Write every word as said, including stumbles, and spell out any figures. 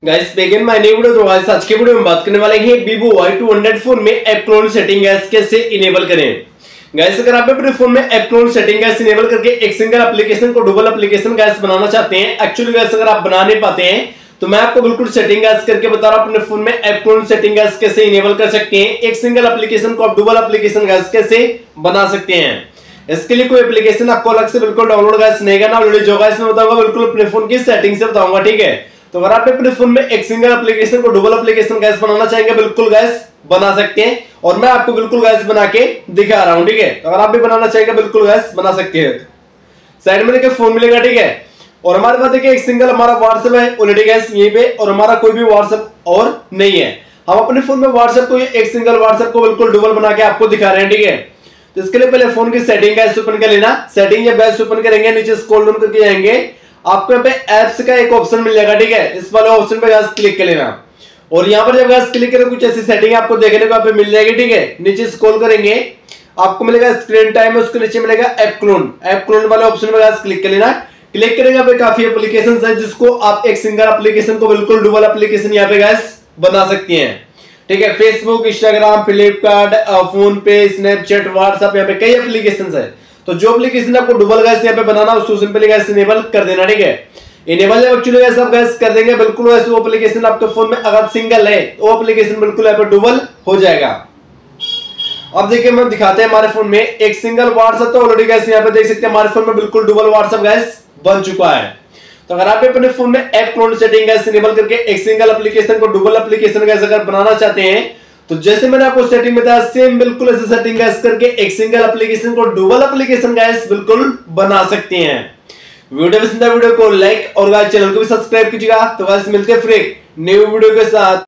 Guys begin my new video. तो guys आज के वीडियो में बात करने वाले हैं Vivo Y two hundred phone में ऐप क्लोन सेटिंग गैस कैसे इनेबल करें। गाइस अगर आप अपने फोन में app clone setting guys enable करके एक सिंगल एप्लीकेशन को डबल एप्लीकेशन गैस बनाना चाहते हैं, एक्चुअली गैस अगर आप बना नहीं पाते हैं तो मैं आपको बिल्कुल सेटिंग गैस करके बता रहा हूं अपने फोन में ऐप क्लोन सेटिंग गैस कैसे इनेबल कर सकते हैं। एक सिंगल एप्लीकेशन को आप डबल एप्लीकेशन गैस कैसे बना सकते हैं। इसके लिए कोई एप्लीकेशन आपको अलग से बिल्कुल डाउनलोड गैस नहीं करना, ऑलरेडी जो गैस मैं बताऊंगा बिल्कुल अपने फोन की सेटिंग से बताऊंगा, ठीक है। तो अगर आप अपने फोन में एक सिंगल एप्लीकेशन को डबल एप्लीकेशन गैस बनाना चाहेंगे बिल्कुल गैस बना सकते हैं, और मैं आपको बिल्कुल गैस बना के दिखा रहा हूं, ठीक है। तो अगर आप भी बनाना चाहेंगे बिल्कुल गैस बना सकते हैं। साइड में देखिए फोन मिलेगा, ठीक है। और हमारे पास देखिए एक सिंगल हमारा व्हाट्सएप है ऑलरेडी गैस यहीं पे, और हमारा कोई भी व्हाट्सएप और नहीं है। हम अपने फोन में व्हाट्सएप को एक सिंगल व्हाट्सएप को बिल्कुल डबल बना के आपको दिखा रहे हैं, ठीक है। तो इसके लिए पहले फोन की सेटिंग गैस ओपन कर लेना। सेटिंग जब गैस ओपन करेंगे नीचे स्क्रॉल डाउन करके जाएंगे, आपको यहाँ पे एप्स का एक ऑप्शन मिल जाएगा, ठीक है। इस वाले ऑप्शन पे गैस क्लिक कर लेना, और यहाँ पर जब गैस क्लिक करें कुछ ऐसी सेटिंग आपको देखने को यहाँ पे मिल जाएगी, ठीक है। नीचे स्क्रॉल करेंगे आपको मिलेगा स्क्रीन टाइम, उसके नीचे मिलेगा ऐप क्लोन। ऐप क्लोन वाले ऑप्शन पे गैस क्लिक कर लेना। क्लिक करेंगे यहाँ पे काफी एप्लीकेशन है जिसको आप एक सिंगल एप्लीकेशन को बिल्कुल डबल एप्लीकेशन यहाँ पे गैस बना सकती हैं, ठीक है। Facebook, Instagram, Flipkart, PhonePe, Snapchat, WhatsApp, यहाँ पे कई एप्लीकेशन है। तो जो एप्लीकेशन आपको डबल गैस यहाँ पे बनाना उसको सिंपली गैस इनेबल कर देना, ठीक है। इनेबल जब एक्चुअली गैस आप गैस कर देंगे बिल्कुल वैसे वो एप्लीकेशन आपके फोन में अगर सिंगल है वो एप्लीकेशन बिल्कुल यहाँ पे डबल हो जाएगा। अब देखिए हम दिखाते हैं हमारे फोन में एक सिंगल व्हाट्सएप, तो ऑलरेडी गैस यहाँ पे देख सकते हैं हमारे फोन में बिल्कुल डबल व्हाट्सएप गैस बन चुका है। तो अगर आप अपने फोन में app clone setting guys enable करके एक सिंगल एप्लीकेशन को डबल एप्लीकेशन गैस अगर बनाना चाहते हैं तो जैसे मैंने आपको सेटिंग बताया सेम बिल्कुल ऐसे सेटिंग गैस करके एक सिंगल एप्लीकेशन को डबल एप्लीकेशन गैस बिल्कुल बना सकते हैं। वीडियो पसंद है वीडियो को लाइक और चैनल को भी सब्सक्राइब कीजिएगा। तो गैस मिलते हैं फिर एक न्यू वीडियो के साथ।